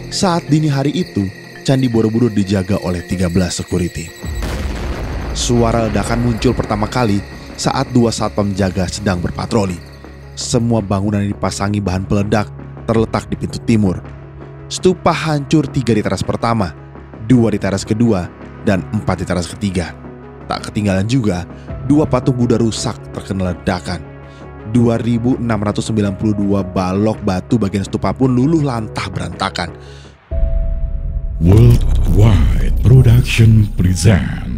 Saat dini hari itu, Candi Borobudur dijaga oleh 13 security. Suara ledakan muncul pertama kali saat 2 satpam jaga sedang berpatroli. Semua bangunan yang dipasangi bahan peledak terletak di pintu timur. Stupa hancur 3 di teras pertama, 2 di teras kedua, dan 4 di teras ketiga. Tak ketinggalan juga, 2 patung Buddha rusak terkena ledakan. 2.692 balok batu bagian stupa pun luluh lantah berantakan. Worldwide Production present.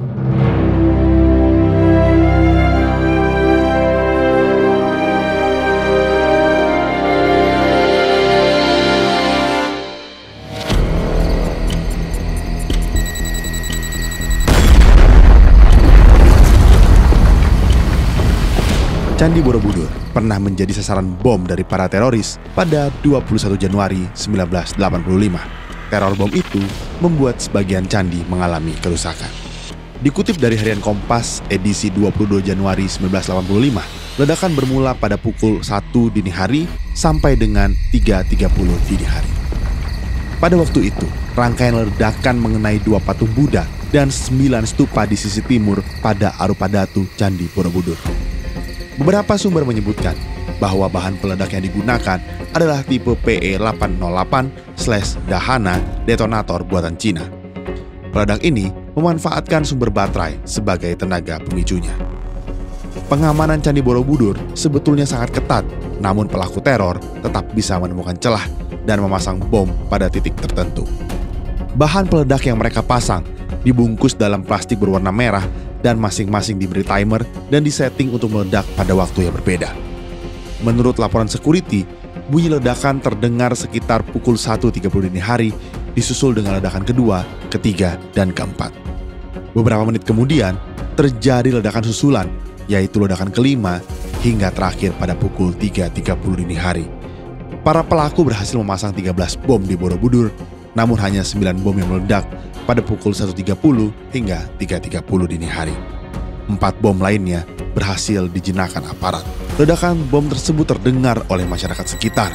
Candi Borobudur pernah menjadi sasaran bom dari para teroris pada 21 Januari 1985. Teror bom itu membuat sebagian candi mengalami kerusakan. Dikutip dari harian Kompas edisi 22 Januari 1985, ledakan bermula pada pukul 1 dini hari sampai dengan 3.30 dini hari. Pada waktu itu, rangkaian ledakan mengenai 2 patung Buddha dan 9 stupa di sisi timur pada Arupadatu Candi Borobudur. Beberapa sumber menyebutkan bahwa bahan peledak yang digunakan adalah tipe PE808/Dahana detonator buatan Cina. Peledak ini memanfaatkan sumber baterai sebagai tenaga pemicunya. Pengamanan Candi Borobudur sebetulnya sangat ketat, namun pelaku teror tetap bisa menemukan celah dan memasang bom pada titik tertentu. Bahan peledak yang mereka pasang dibungkus dalam plastik berwarna merah dan masing-masing diberi timer dan disetting untuk meledak pada waktu yang berbeda. Menurut laporan security, bunyi ledakan terdengar sekitar pukul 1.30 dini hari, disusul dengan ledakan kedua, ketiga, dan keempat. Beberapa menit kemudian, terjadi ledakan susulan, yaitu ledakan kelima hingga terakhir pada pukul 3.30 dini hari. Para pelaku berhasil memasang 13 bom di Borobudur, namun hanya 9 bom yang meledak pada pukul 1.30 hingga 3.30 dini hari. 4 bom lainnya berhasil dijinakkan aparat. Ledakan bom tersebut terdengar oleh masyarakat sekitar.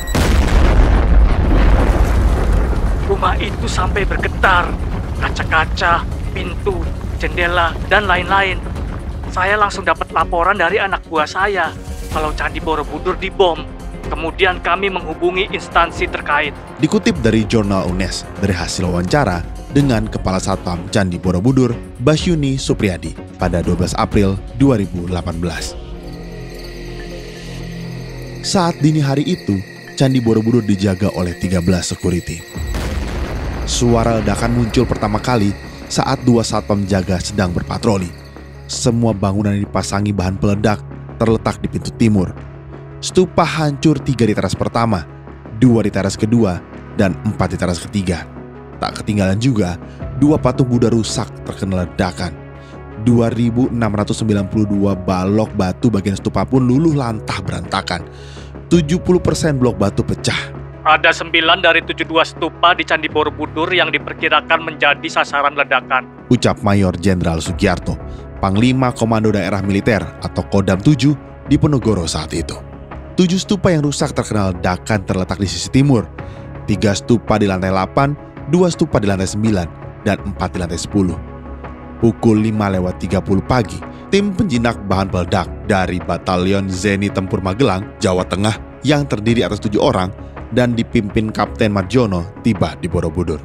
Rumah itu sampai bergetar, kaca-kaca, pintu, jendela, dan lain-lain. Saya langsung dapat laporan dari anak buah saya kalau Candi Borobudur dibom. Kemudian kami menghubungi instansi terkait. Dikutip dari jurnal UNES dari hasil wawancara dengan Kepala Satpam Candi Borobudur, Basyuni Supriyadi, pada 12 April 2018. Saat dini hari itu, Candi Borobudur dijaga oleh 13 security. Suara ledakan muncul pertama kali saat 2 satpam jaga sedang berpatroli. Semua bangunan yang dipasangi bahan peledak terletak di pintu timur. Stupa hancur 3 di teras pertama, 2 di teras kedua, dan 4 di teras ketiga. Tak ketinggalan juga, 2 patung Buddha rusak terkena ledakan. 2.692 balok batu bagian stupa pun luluh lantah berantakan. 70% blok batu pecah. Ada 9 dari 72 stupa di Candi Borobudur yang diperkirakan menjadi sasaran ledakan, ucap Mayor Jenderal Sugiarto, Panglima Komando Daerah Militer atau Kodam 7 di Ponorogo saat itu. 7 stupa yang rusak terkena ledakan terletak di sisi timur, 3 stupa di lantai 8, 2 stupa di lantai 9, dan 4 di lantai 10. Pukul 5:30 pagi, tim penjinak bahan peledak dari Batalion Zeni Tempur Magelang, Jawa Tengah yang terdiri atas 7 orang dan dipimpin Kapten Marjono tiba di Borobudur.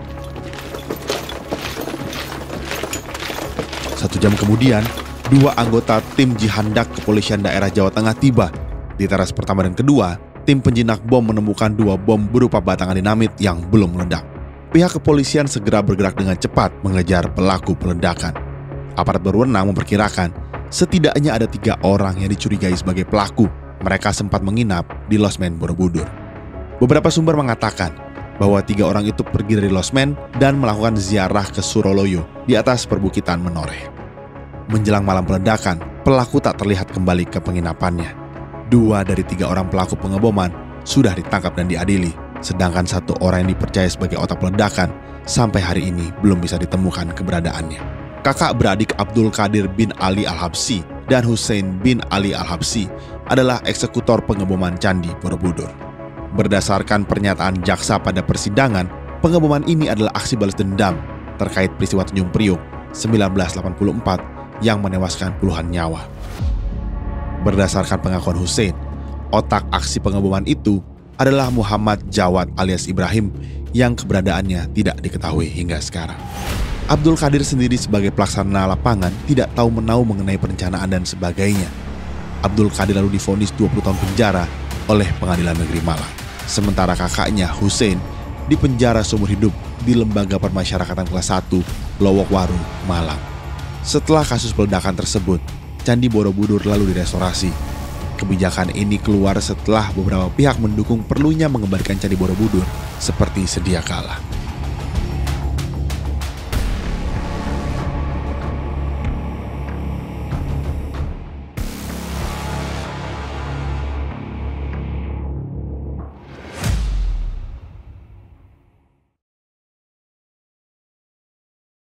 1 jam kemudian, 2 anggota tim Jihandak Kepolisian Daerah Jawa Tengah tiba. Di teras pertama dan kedua, tim penjinak bom menemukan 2 bom berupa batangan dinamit yang belum meledak. Pihak kepolisian segera bergerak dengan cepat mengejar pelaku peledakan. Aparat berwenang memperkirakan setidaknya ada 3 orang yang dicurigai sebagai pelaku. Mereka sempat menginap di losmen Borobudur. Beberapa sumber mengatakan bahwa 3 orang itu pergi dari losmen dan melakukan ziarah ke Suroloyo di atas perbukitan Menoreh. Menjelang malam peledakan, pelaku tak terlihat kembali ke penginapannya. 2 dari 3 orang pelaku pengeboman sudah ditangkap dan diadili, sedangkan 1 orang yang dipercaya sebagai otak peledakan sampai hari ini belum bisa ditemukan keberadaannya. Kakak beradik Abdul Qadir bin Ali Al-Habsyi dan Hussein bin Ali Al-Habsyi adalah eksekutor pengeboman Candi Borobudur. Berdasarkan pernyataan jaksa pada persidangan, pengeboman ini adalah aksi balas dendam terkait peristiwa Tanjung Priok 1984 yang menewaskan puluhan nyawa. Berdasarkan pengakuan Hussein, otak aksi pengeboman itu adalah Muhammad Jawad alias Ibrahim yang keberadaannya tidak diketahui hingga sekarang. Abdul Qadir sendiri sebagai pelaksana lapangan tidak tahu menau mengenai perencanaan dan sebagainya. Abdul Qadir lalu divonis 20 tahun penjara oleh Pengadilan Negeri Malang. Sementara kakaknya Hussein dipenjara seumur hidup di Lembaga Permasyarakatan Kelas 1, Lowokwaru, Malang. Setelah kasus peledakan tersebut, Candi Borobudur lalu direstorasi. Kebijakan ini keluar setelah beberapa pihak mendukung perlunya mengembalikan Candi Borobudur seperti sedia kala.